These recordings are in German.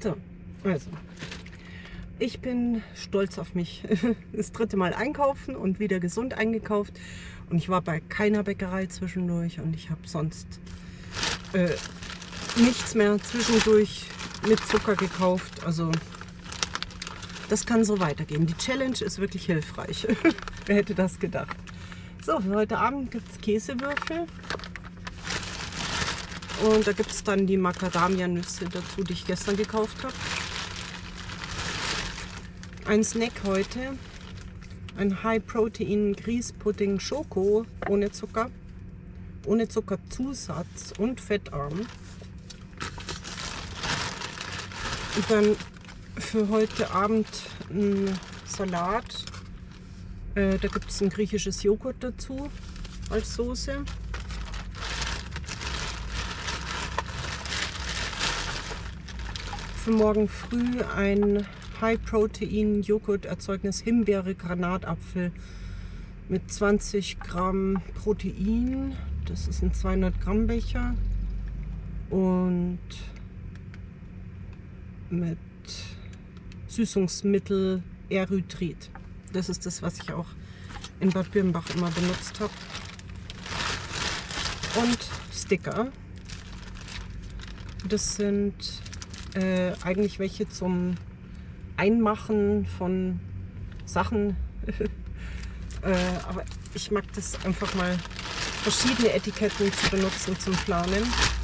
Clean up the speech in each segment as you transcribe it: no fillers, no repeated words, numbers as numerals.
So, also, ich bin stolz auf mich. Das dritte Mal einkaufen und wieder gesund eingekauft. Und ich war bei keiner Bäckerei zwischendurch und ich habe sonst nichts mehr zwischendurch mit Zucker gekauft. Also das kann so weitergehen. Die Challenge ist wirklich hilfreich. Wer hätte das gedacht? So, für heute Abend gibt es Käsewürfel. Und da gibt es dann die Macadamia-Nüsse dazu, die ich gestern gekauft habe. Ein Snack heute. Ein High-Protein Grießpudding Schoko ohne Zucker. Ohne Zuckerzusatz und fettarm. Und dann für heute Abend ein Salat. Da gibt es ein griechisches Joghurt dazu als Soße. Für morgen früh ein High-Protein-Joghurt-Erzeugnis Himbeere, Granatapfel mit 20 Gramm Protein. Das ist ein 200 Gramm Becher. Und mit Süßungsmittel Erythrit. Das ist das, was ich auch in Bad Birnbach immer benutzt habe. Und Sticker. Das sind eigentlich welche zum Einmachen von Sachen. Aber ich mag das einfach mal, verschiedene Etiketten zu benutzen zum Planen.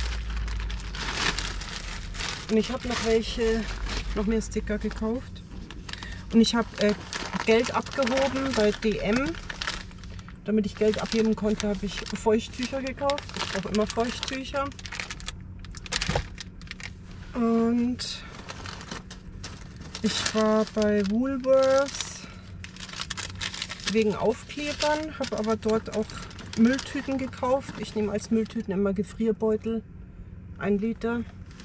Und ich habe noch mehr Sticker gekauft. Und ich habe Geld abgehoben bei DM. Damit ich Geld abheben konnte, habe ich Feuchttücher gekauft. Ich brauche immer Feuchttücher. Und ich war bei Woolworths wegen Aufklebern, habe aber dort auch Mülltüten gekauft. Ich nehme als Mülltüten immer Gefrierbeutel, 1 Liter,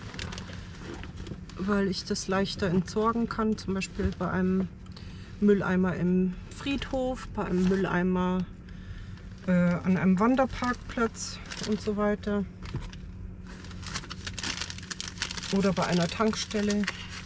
weil ich das leichter entsorgen kann. Zum Beispiel bei einem Mülleimer im Friedhof, bei einem Mülleimer an einem Wanderparkplatz und so weiter. Oder bei einer Tankstelle.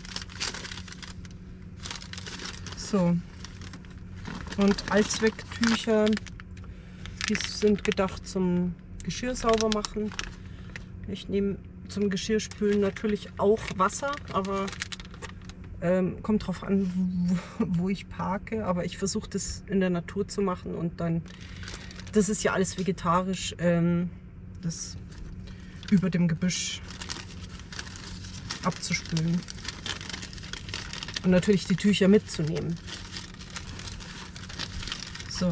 So. Und Allzwecktücher, die sind gedacht zum Geschirr sauber machen. Ich nehme zum Geschirrspülen natürlich auch Wasser, aber kommt drauf an, wo ich parke. Aber ich versuche das in der Natur zu machen und dann, das ist ja alles vegetarisch, das über dem Gebüsch abzuspülen. Und natürlich die Tücher mitzunehmen. So.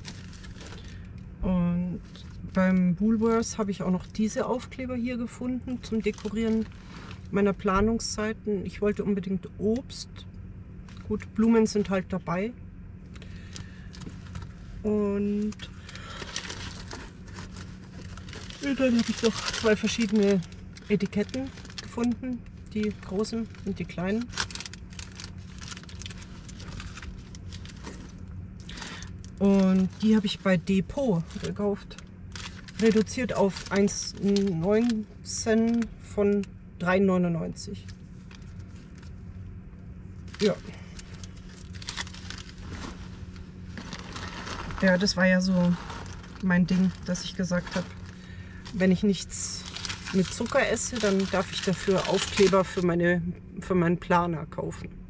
Und beim Woolworths habe ich auch noch diese Aufkleber hier gefunden zum Dekorieren meiner Planungsseiten. Ich wollte unbedingt Obst. Gut, Blumen sind halt dabei. Und dann habe ich noch 2 verschiedene Etiketten gefunden. Die großen und die kleinen. Und die habe ich bei Depot gekauft. Reduziert auf 1,19 von 3,99. Ja. Ja, das war ja so mein Ding, dass ich gesagt habe, wenn ich nichts mit Zucker esse, dann darf ich dafür Aufkleber für meinen Planer kaufen.